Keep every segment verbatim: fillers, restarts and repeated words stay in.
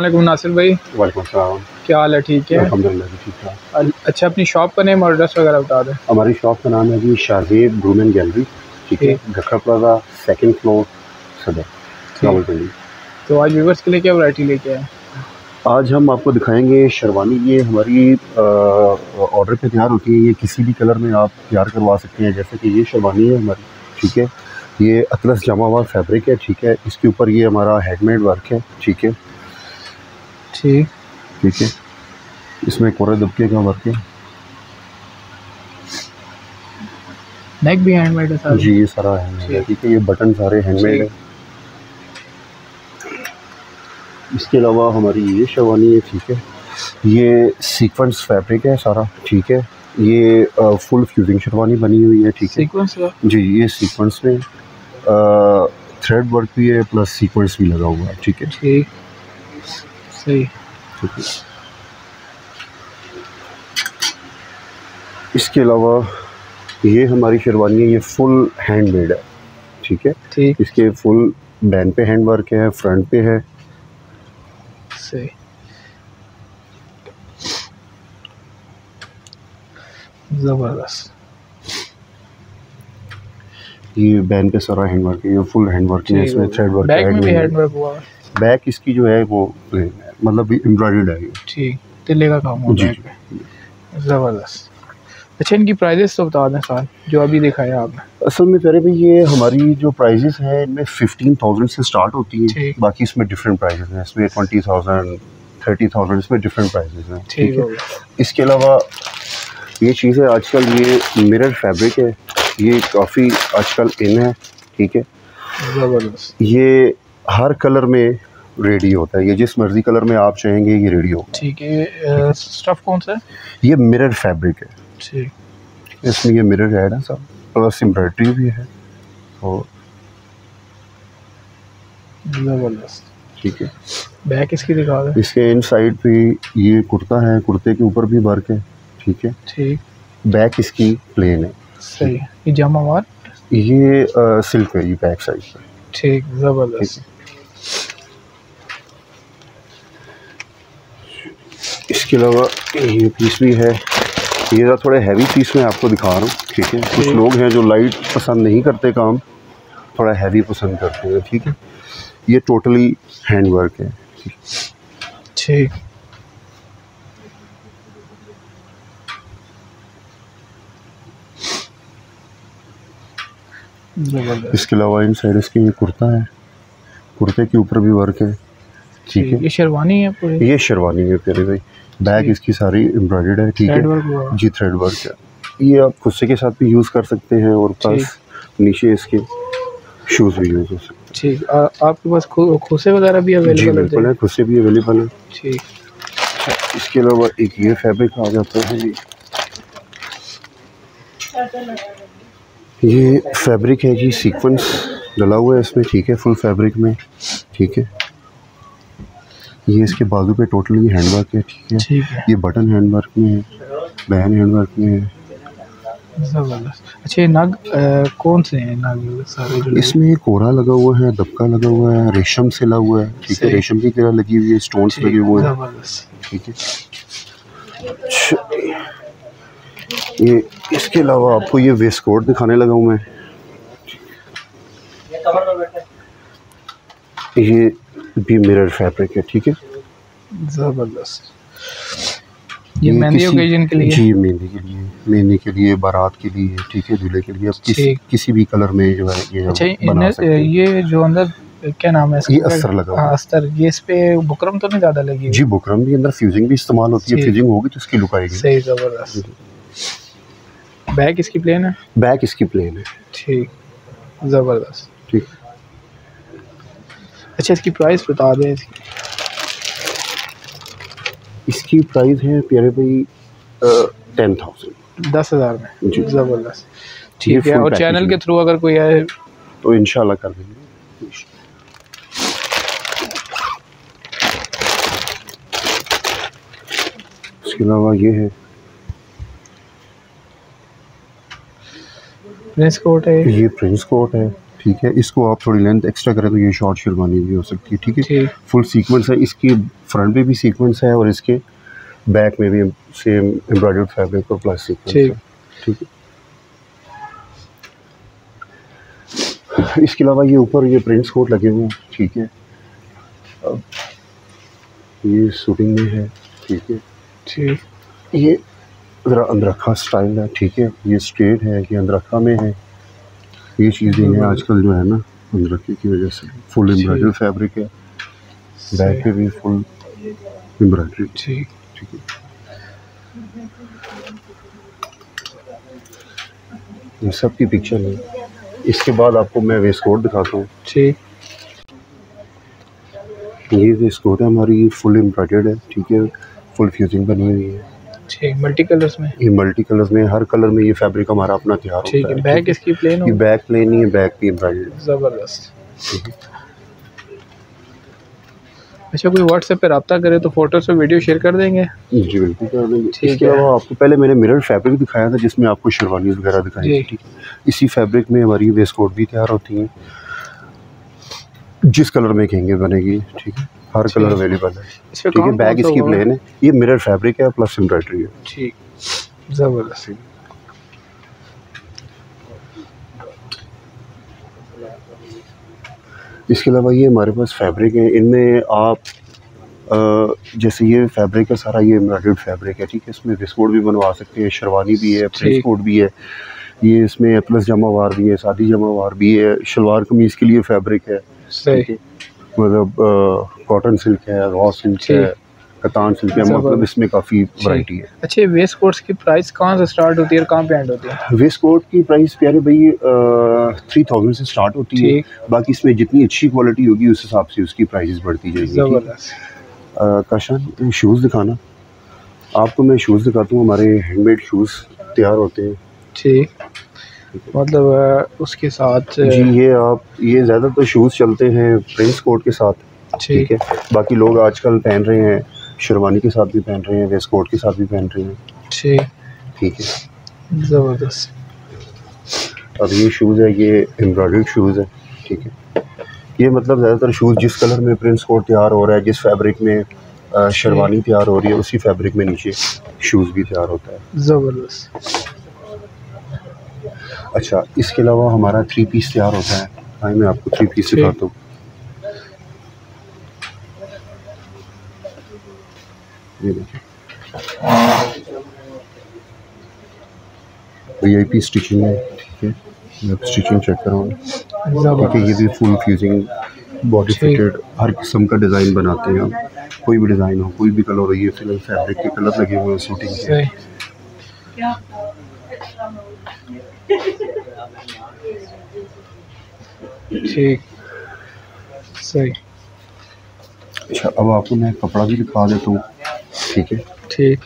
वालेकुम नासिर भाई। वालेकुम सलाम। क्या हाल है? ठीक है अल्हम्दुलिल्लाह ठीक ठाक। अच्छा, अपनी शॉप का नेम और एड्रेस वगैरह बता दें। हमारी शॉप का नाम है जी शाहजेब रूम एंड गैलरी, ठीक है, गखरा प्लाजा, सेकंड फ्लोर, सदर, रावलपिंडी। तो आज व्यूअर्स के लिए क्या वैरायटी लेके आए? आज हम आपको दिखाएंगे शेरवानी। ये हमारी ऑर्डर पे तैयार होती है, ये किसी भी कलर में आप तैयार करवा सकते हैं। जैसे कि ये शेरवानी है हमारी, ठीक है, ये अतलस जामावार फैब्रिक है, ठीक है, इसके ऊपर ये हमारा हैंडमेड वर्क है, ठीक है, ठीक ठीक है, इसमें कोरे दुबके का वर्क है, नेक भी हैंडमेड है सारा जी, ये सारा हैंडमेड है, ठीक है, ये बटन सारे हैंडमेड है। इसके अलावा हमारी ये शेरवानी है, ठीक है, ये सीक्वेंस फैब्रिक है सारा, ठीक है, ये आ, फुल फ्यूजिंग शेरवानी बनी हुई है, ठीक है, सीक्वेंस जी, ये सीक्वेंस में थ्रेड वर्क भी है प्लस सीक्वेंस भी लगा हुआ है, ठीक है, ठीक सही, ठीक है। इसके अलावा ये हमारी शेरवानी है, ये फुल हैंडमेड है, ठीक है, ठीक, इसके फुल बैन पे हैंड वर्क है, फ्रंट पे है, सही, जबरदस्त। ये बैन पे सारा हैंड वर्क है, ये फुल हैंड वर्क है, इसमें थ्रेड वर्क है, बैक में भी हैंड वर्क हुआ है। बैक इसकी जो है वो प्लेन है, मतलब एम्ब्रॉयडर्ड है, ठीक, तिल्ले का काम हुआ बैक पे, जबरदस्त। अच्छा, इनकी प्राइजेस तो बता दें साल जो अभी दिखाया आपने। असल में प्यारे भाई, ये हमारी जो प्राइजेस हैं इनमें फिफ्टीन थाउजेंड से स्टार्ट होती है, बाकी इसमें डिफरेंट प्राइजेस हैं, इसमें ट्वेंटी थाउजेंड थर्टी थाउजेंड इसमें डिफरेंट प्राइजेस हैं, ठीक है। इसके अलावा ये चीज़ है आजकल, ये मिरर फैब्रिक है, ये काफ़ी आजकल इन है, ठीक है, ज़बरदस्त। ये हर कलर में रेडी होता है, ये जिस मर्जी कलर में आप चाहेंगे ये रेडी होगा, ठीक है। स्टफ कौन सा है? ये मिरर फैब्रिक है, ठीक, इसमें ये मिरर ऐड है सब, प्लस एम्ब्रॉयडरी भी है, और ज़बरदस्त, ठीक है। बैक इसकी दिखा दें। इसके इन साइड पे ये कुर्ता है, कुर्ते के ऊपर भी वर्क है, ठीक है, ठीक, बैक इसकी प्लेन है, सही। ये जामावार, ये आ, सिल्क है, ये बैक साइड पे, ठीक, ज़बरदस्त। इसके अलावा ये पीस भी है, ये थोड़े हैवी पीस में आपको दिखा रहा हूँ, ठीक है, कुछ लोग हैं जो लाइट पसंद नहीं करते, काम थोड़ा हैवी पसंद करते हैं, ठीक है, ये टोटली हैंड वर्क है, ठीक, इसके अलावा इन साइड इसके ये कुर्ता है, कुर्ते के ऊपर भी वर्क है, ठीक है, ये शेरवानी है पूरी, ये शेरवानी है प्यारे भाई, बैक इसकी सारी एम्ब्रॉयडर्ड है, ठीक है जी, थ्रेड वर्क है, ये आप खुस्से के साथ भी यूज़ कर सकते हैं, और प्लस नीचे इसके शूज़ भी यूज़ हो सकते हैं, ठीक। आपके पास खुस्से वगैरह भी अवेलेबल है? खुस्से भी अवेलेबल है, ठीक। इसके अलावा एक ये फैब्रिक आ जाता है जी, ये फैब्रिक है जी, सीक्वेंस डला हुआ है इसमें, ठीक है, फुल फैब्रिक में, ठीक है, ये इसके बाजू पे टोटली हैंडवर्क है, ठीक है, ठीक है, ये बटन हैंडवर्क में है, बहन हैंडवर्क में है, जबरदस्त। अच्छा, ये नग आ, कौन से हैं नग सारे जो? इसमें कोरा लगा हुआ है, दबका लगा हुआ है, रेशम से लगा हुआ है, ठीक है, रेशम की तरह लगी हुई है, स्टोन्स लगे हुए हैं, ठीक है। ये इसके अलावा आपको ये वेस्ट कोट दिखाने लगा हूँ मैं, ये भी मिरर फैब्रिक है, ठीक है, जबरदस्त। ये मेहंदी ओकेजन के लिए, जी, मेहंदी के लिए, मेहंदी के लिए, बारात के लिए, ठीक है, दूल्हे के लिए, अब किसी किसी भी कलर में जो है ये अच्छा, बना सकते हैं। ये जो अंदर क्या नाम है इसका? ये अस्तर लगा हुआ है, अस्तर। ये इस पे बुकरम तो नहीं ज़्यादा लगी? जी, बुकरम भी अंदर, फ्यूजिंग भी इस्तेमाल होती है, फ्यूजिंग होगी तो इसकी लुक आएगी, सही, जबरदस्त। बैक इसकी प्लेन है? बैक इसकी प्लेन है, ठीक, ज़बरदस्त, ठीक। अच्छा, इसकी प्राइस बता दें। इसकी इसकी प्राइस है प्यारे भाई टेन थाउजेंड, दस हज़ार में, जी, ज़बरदस्त, ठीक है। और चैनल के थ्रू अगर कोई आए तो इंशाल्लाह कर देंगे। इसके अलावा ये है प्रिंस कोट है, ये प्रिंस कोट है, ठीक है। इसको आप थोड़ी लेंथ एक्स्ट्रा करें तो ये शॉर्ट शेरवानी भी हो सकती है, ठीक है। फुल सीक्वेंस है, इसकी फ्रंट पे भी सीक्वेंस है और इसके बैक में भी सेम एम्ब्रॉयडर्ड फैब्रिक और प्लस सीक्वेंस है, ठीक है। इसके अलावा ये ऊपर ये प्रिंट्स कोट लगे हुए हैं, ठीक है। अब ये शूटिंग में है, ठीक है, ठीक। ये ज़रा अंदरखा स्टाइल है, ठीक है। ये स्ट्रेट है, ये अंदरखा में है। ये चीज़ें हैं आजकल जो है ना अंदरखे की वजह से। फुल एम्ब्रॉयडर्ड फैब्रिक है, बैक पे भी फुल एम्ब्रॉयडरी, ठीक ठीक है। ये सब की पिक्चर है। इसके बाद आपको मैं वेस्ट कोट दिखाता हूँ, ठीक। ये वेस्ट कोट है हमारी, फुल एम्ब्रॉयडर्ड है, ठीक है। फुल फ्यूजिंग बनी हुई है, ठीक। मल्टी कलर्स में, ये मल्टी कलर्स में, हर कलर में ये फैब्रिक हमारा अपना तैयार होता है। बैक इसकी प्लेन है, ये बैक प्लेन नहीं है, बैक भी एम्ब्रॉयडर्ड, ज़बरदस्त, ठीक है। अच्छा, कोई व्हाट्सएप पे रब्ता करे तो फोटो से वीडियो शेयर कर देंगे? जी बिल्कुल कर देंगे। इसके अलावा आपको पहले मैंने मिरर फैब्रिक दिखाया था जिसमें आपको शेरवानी वगैरह दिखाई थी, ठीक है। इसी फैब्रिक में हमारी वेस्ट कोट भी तैयार होती हैं, जिस कलर में कहेंगे बनेगी, ठीक है। हर कलर अवेलेबल है, ठीक है। बैग इसकी प्लेन है, ये मिरर फैब्रिक है प्लस एम्ब्रॉयडरी है, ठीक, ज़बरदस्त। इसके अलावा ये हमारे पास फैब्रिक है, इनमें आप आ, जैसे ये फैब्रिक है सारा, ये एम्ब्रॉयडर्ड फैब्रिक है, ठीक है। इसमें वेस्ट कोट भी बनवा सकते हैं, शेरवानी भी है, प्रिंस कोट भी है, ये इसमें प्लस जमावार भी है, सादी जमावार भी है, शलवार कमीज़ के लिए फैब्रिक है, ठीक है। मतलब कॉटन सिल्क है, रॉ सिल्क है, कतान सिल्क है, मतलब इसमें काफ़ी वैरायटी है। अच्छा, वेस्ट कोट्स की प्राइस कहाँ से स्टार्ट होती है और कहाँ पे एंड होती है? वेस्ट कोट की प्राइस प्यारे भाई थ्री थाउजेंड से स्टार्ट होती है। बाकी इसमें जितनी अच्छी क्वालिटी होगी उस हिसाब से उसकी प्राइसेस बढ़ती जाएगी। काशान, शूज़ दिखाना आपको, मैं शूज़ दिखाता हूँ। हमारे हैंडमेड शूज़ तैयार होते हैं, ठीक। मतलब उसके साथ जी ये आप ये ज़्यादातर शूज़ चलते हैं प्रिंस कोट के साथ, ठीक है। बाकी लोग आजकल पहन रहे हैं, शेरवानी के साथ भी पहन रहे हैं, वेस्ट कोट के साथ भी पहन रहे हैं, ठीक ठीक है, ज़बरदस्त। अब ये शूज़ है, ये एम्ब्रॉयडर्ड शूज़ है, ठीक है। ये मतलब ज़्यादातर शूज़ जिस कलर में प्रिंस कोट तैयार हो रहा है, जिस फैब्रिक में शेरवानी तैयार हो रही है, उसी फैब्रिक में नीचे शूज़ भी तैयार होता है, ज़बरदस्त। अच्छा, इसके अलावा हमारा थ्री पीस तैयार होता है। हाँ, मैं आपको थ्री पीस दिखाता हूँ। ये देखिए, वी आई पी स्टिचिंग है, ठीक है। मैं स्टिचिंग चेक कराऊंगा, ठीक है। ये भी फुल फ्यूजिंग बॉडी फिटेड हर किस्म का डिज़ाइन बनाते हैं हम, कोई भी डिज़ाइन हो, कोई भी कलर हो। ये फिलहाल फैब्रिक के कलर लगे हुए हैं शूटिंग के, ठीक, सही। अच्छा, अब आपको मैं कपड़ा भी दिखा देता हूँ, ठीक है, ठीक।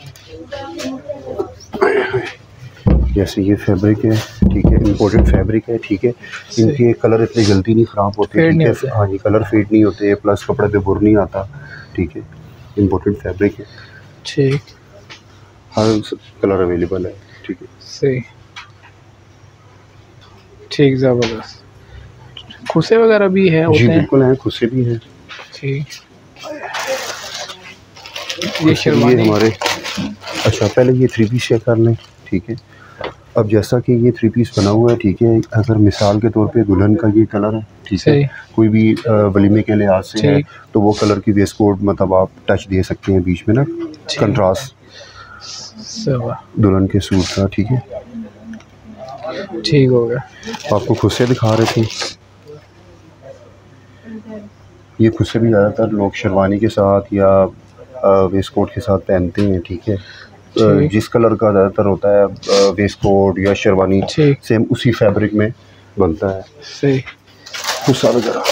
जैसे ये फैब्रिक है, ठीक है, इम्पोर्टेड फैब्रिक है, ठीक है। इनके कलर इतनी जल्दी नहीं ख़राब होते, ठीक है। हाँ जी, कलर फेड नहीं होते, प्लस कपड़े पे बुर नहीं आता, ठीक है। इम्पोर्टेड फैब्रिक है, ठीक। हर कलर अवेलेबल है, ठीक है, सही, ठीक, ज़बरदस्त। खुसे वगैरह भी है? जी बिल्कुल हैं, खुसे भी हैं, ठीक। ये शेरवानी हमारे, अच्छा पहले ये थ्री पीस चेक कर लें, ठीक है। अब जैसा कि ये थ्री पीस बना हुआ है, ठीक है। अगर मिसाल के तौर पे दुल्हन का ये कलर है, ठीक है, कोई भी वलीमे के लिहाज से है तो वो कलर की वेस्ट कोट मतलब आप टच दे सकते हैं बीच में ना, कंट्रास्ट दुल्हन के सूट का, ठीक है, ठीक हो गया। आपको खुद से दिखा रहे थे, ये खुद से भी ज़्यादातर लोग शेरवानी के साथ या वेस्ट कोट के साथ पहनते हैं, ठीक है। जिस कलर का ज़्यादातर होता है वेस्ट कोट या शेरवानी, सेम उसी फैब्रिक में बनता है, सही। खुस्सा वगैरह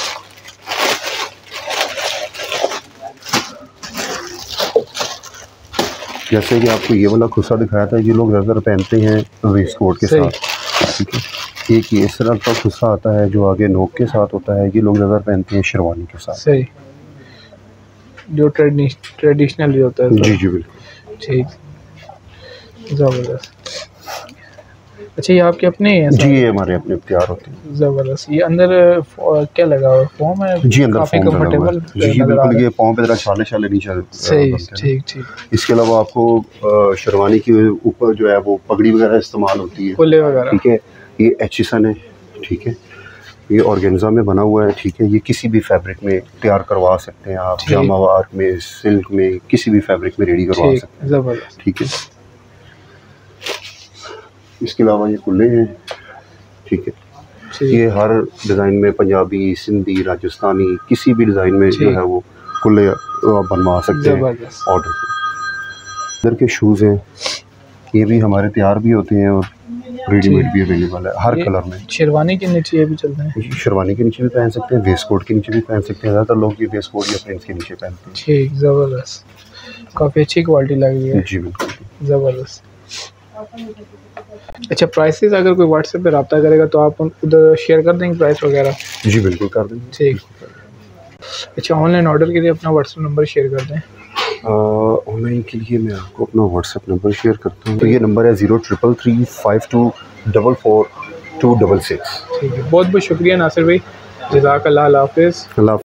जैसे कि आपको ये वाला खुस्सा दिखाया था, ये लोग ज़्यादातर पहनते हैं वेस्ट कोट के साथ, ठीक है। एक ये इस तरह का खुस्सा आता है जो आगे नोक के साथ होता है, ये लोग ज़्यादा पहनते हैं शेरवानी के साथ, सही, जो ट्रेडिशनल भी होता है। जी जी बिल्कुल, ठीक, ज़बरदस्त। अच्छा ये आपके अपने हैं? जी ये हमारे अपने तैयार होते हैं। ज़बरदस्त। ये अंदर क्या लगा हुआ फोम है? जी अंदर काफ़ी फोम लगा हुआ है। जी जी बिल्कुल, ये पाँव पे जरा छाले छाले नहीं चल सही, ठीक ठीक। इसके अलावा आपको शेरवानी के ऊपर जो है वो पगड़ी वगैरह इस्तेमाल होती है, खुले वगैरह, ठीक है। ये एचिसन है, ठीक है। ये ऑर्गेन्जा में बना हुआ है, ठीक है। ये किसी भी फैब्रिक में तैयार करवा सकते हैं आप, जामावार में, सिल्क में, किसी भी फैब्रिक में रेडी करवा सकते हैं, ज़बरदस्त, ठीक है। इसके अलावा ये कुल्ले हैं, ठीक है। ये हर डिज़ाइन में पंजाबी, सिंधी, राजस्थानी, किसी भी डिज़ाइन में जो है वो कुल्ले बनवा सकते हैं ऑर्डर पे। इधर के शूज़ हैं, ये भी हमारे तैयार भी होते हैं और रेडीमेड भी अवेलेबल है हर कलर में। शेरवानी के नीचे ये भी चलते हैं? शेरवानी के नीचे भी पहन सकते हैं, वेस्ट कोट के नीचे भी पहन सकते हैं। ज़्यादातर लोग ये वेस्ट कोट या प्रिंट्स के नीचे पहनते हैं। ठीक, ज़बरदस्त, काफ़ी अच्छी क्वालिटी लग रही है। जी बिल्कुल ज़बरदस्त। अच्छा प्राइसेस अगर कोई व्हाट्सएप पे रब्ता करेगा तो आप उधर शेयर कर देंगे प्राइस वगैरह? जी बिल्कुल कर देंगे। ठीक। अच्छा ऑनलाइन ऑर्डर के लिए अपना व्हाट्सएप नंबर शेयर कर दें। ऑनलाइन के लिए मैं आपको अपना व्हाट्सएप नंबर शेयर करता हूँ। तो ये नंबर है zero triple three five two double four two double six. ठीक है, बहुत बहुत शुक्रिया नासिर भाई, जज़ाकल्लाह, अल्लाह हाफ़िज़। अल्लाह